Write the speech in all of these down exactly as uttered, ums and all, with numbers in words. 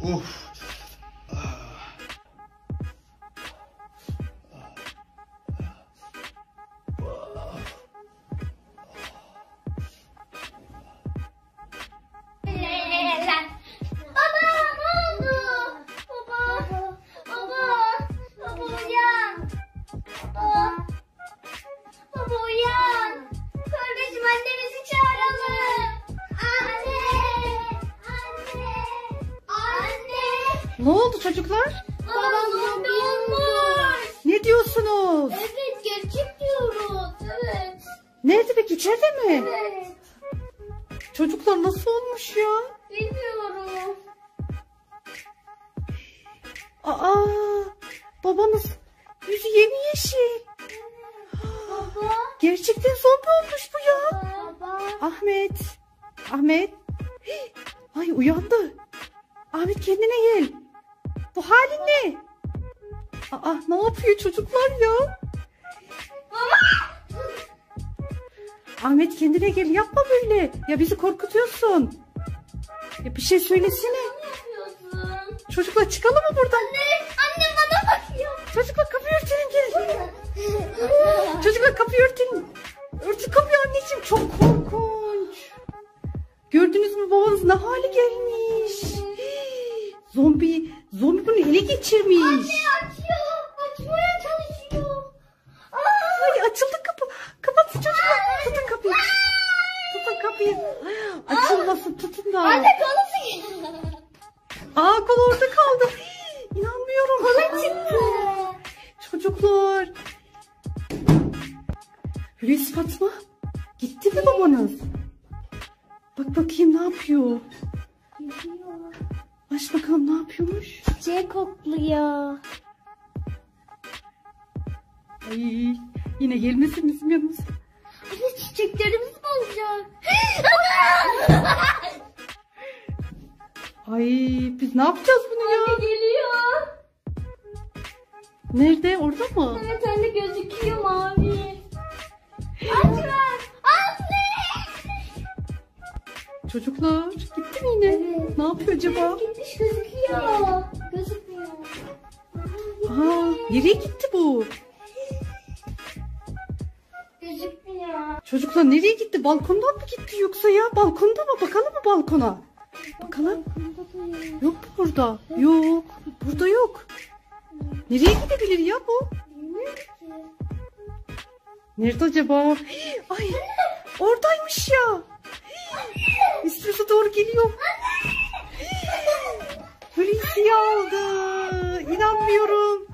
Uf. Ne oldu çocuklar? Babam zombi olmuş. Ne diyorsunuz? Evet, gerçek diyoruz. Evet. Nerede peki, içeride mi? Evet. Çocuklar nasıl olmuş ya? Bilmiyorum. Aa, babanız yüzü yemyeşil. Baba. Gerçekten zombi olmuş bu ya. Baba. Ahmet. Ahmet. Hii, ay uyandı. Ahmet kendine gel. Bu halin ne? Aa, ne yapıyor çocuklar ya? Ahmet kendine gel, yapma böyle. Ya bizi korkutuyorsun. Ya bir şey söylesene. Ne yapıyorsun? Çocuklar çıkalım mı buradan? Anne, annem bana bakıyor. Çocuklar kapıyı örtelim, gelin. Çocuklar kapıyı örtün. Örtün kapıyı anneciğim, çok korkunç. Gördünüz mü, babanız ne hale gelmiş? Hii, zombi, zombi bunu ele geçirmiş. Anne açıyor. Açmaya çalışıyor. Ay, açıldı kapı. Kapatın çocuklar. Tutun kapıyı. Tutun kapıyı. Açılmasın, tutun da. Anne kolu Aa, kol orada kaldı. Hii, İnanmıyorum. Kola çıktı. Çocuklar. Hulusi, Fatma. Gitti mi babanız? Bak bakayım ne yapıyor. Aç bakalım ne yapıyormuş. Çiçeği kokluyor. Ay, yine gelmesin bizim yanımıza. Anne çiçeklerimiz mi olacak? Ay, biz ne yapacağız bunu ya? Anne geliyor. Nerede? Orada mı? Evet anne, gözüküyor mavi. Açma. Anne. Çocuklar gitti mi yine? Evet. Ne yapıyor acaba? Gitmiş, gözüküyor. Gözükmüyor. Aa, nereye gitti bu? Gözükmüyor. Çocuklar nereye gitti? Balkondan mı gitti yoksa ya? Balkonda mı? Bakalım mı balkona? Bakalım. Yok mu burada? Yok. Burada yok. Nereye gidebilir ya bu? Nerede acaba? Hii, ay, oradaymış ya. Hii, üstümüze doğru geliyor. Hulusi'yi aldı. İnanmıyorum.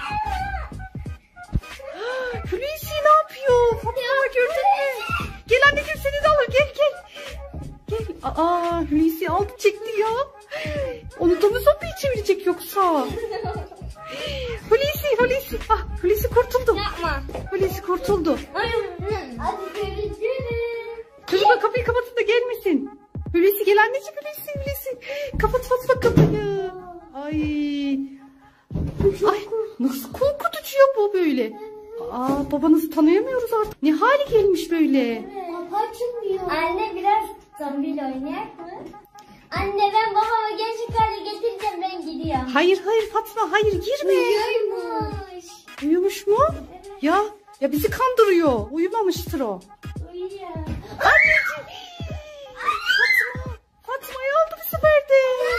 Hulusi ne yapıyor? Fatma, gördün mü? Gel anneciğim, seni de alır. Gel gel. Gel. Aa, Hulusi aldı çekti ya. Onu da mı zombiye çevirecek yoksa? Hulusi, Hulusi. Ah, Hulusi kurtuldu. Yapma. Hulusi kurtuldu. Hadi görüşürüz. Çocuklar kapıyı kapatın da gelmesin. Hulusi gel anneciğim, Hulusi, Hulusi. Kapat Fatma kapıyı. Ay. Ay, nasıl korkutucu ya bu böyle. Aa, babanızı tanıyamıyoruz artık. Ne hali gelmiş böyle. Kapı açılmıyor. Anne biraz zombiyle oynayak mı? Anne, ben babama gerçek hale getireceğim, ben gidiyorum. Hayır hayır Fatma, hayır girme. Uyuyormuş. Uyumuş mu? Ya ya bizi kandırıyor. Uyumamıştır o. Uyuyor. Anneciğim. Fatma. Fatma'yı aldı bu sefer de.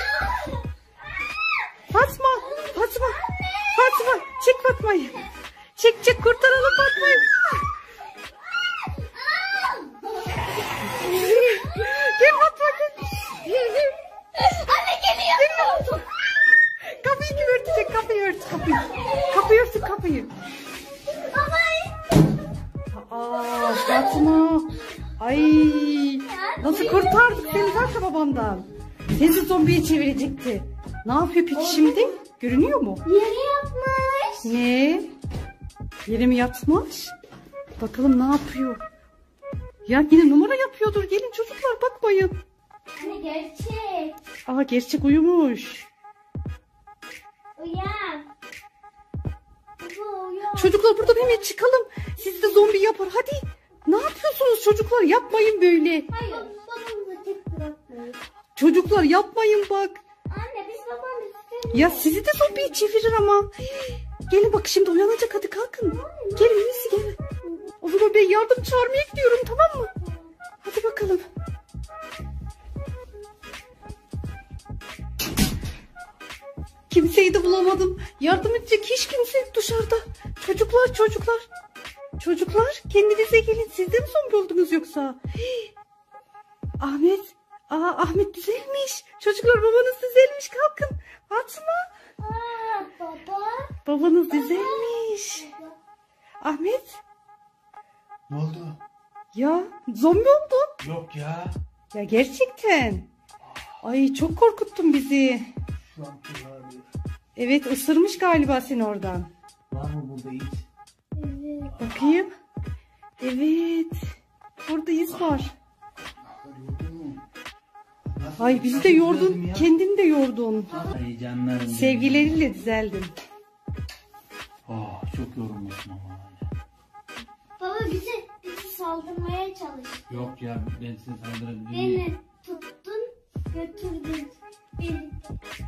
Fatma. Fatma. Fatma. Çek Fatma'yı. Çek çek, kurtaralım Fatma'yı. Gel Fatma, gel. Anne geliyor. Kapıyı kim örtecek? Kapıyı ört kapıyı. Kapıyı örtün kapıyı. Aa, Fatma. Ay, nasıl kurtardık seni zaten babamdan. Seni zombiye çevirecekti. Ne yapıyor peki şimdi? Görünüyor mu? Yere yapmış. Ne? Yere mi yatmış? Bakalım ne yapıyor? Ya yine numara yapıyordur. Gelin çocuklar, bakmayın. Anne gerçek. Aa, gerçek uyumuş. Uyan. Baba uyan. Çocuklar buradan hemen çıkalım. Siz de zombi yapar. Hadi. Ne yapıyorsunuz çocuklar? Yapmayın böyle. Hayır, babamı tek bırakmayın. Çocuklar yapmayın bak. Anne biz babam istemiyor. Ya sizi de zombiye çevirir ama. Gelin bak şimdi uyanacak, hadi kalkın. Gelin Hulusi gelin. O zaman ben yardım çağırmaya gidiyorum, tamam mı? Hadi bakalım. Kimseyi de bulamadım. Yardım edecek hiç kimse yok dışarıda. Çocuklar çocuklar. Çocuklar kendinize gelin. Siz de mi zombi oldunuz yoksa? Hii. Ahmet. Aa, Ahmet düzelmiş. Çocuklar babanız düzelmiş, kalkın. Fatma. Aa, baba. Babanız düzelmiş. Ahmet. Ne oldu? Ya zombi oldun. Yok ya. Ya gerçekten. Ay çok korkuttun bizi. Şu an kullanıyor. Evet, ısırmış galiba seni oradan. Var mı burada hiç? Evet. Bakayım. Evet. Burada iz var. Nasıl- Ay bizi nasıl de düzeldim yordun. ya? Kendini de yordun. Ay canlarım benim. Sevgileriyle düzeldin. Oh, çok yorulmuşum ama. Baba bizi, bizi saldırmaya çalış. Yok ya, ben size saldırabilirim. Beni tuttun, götürdün. Beni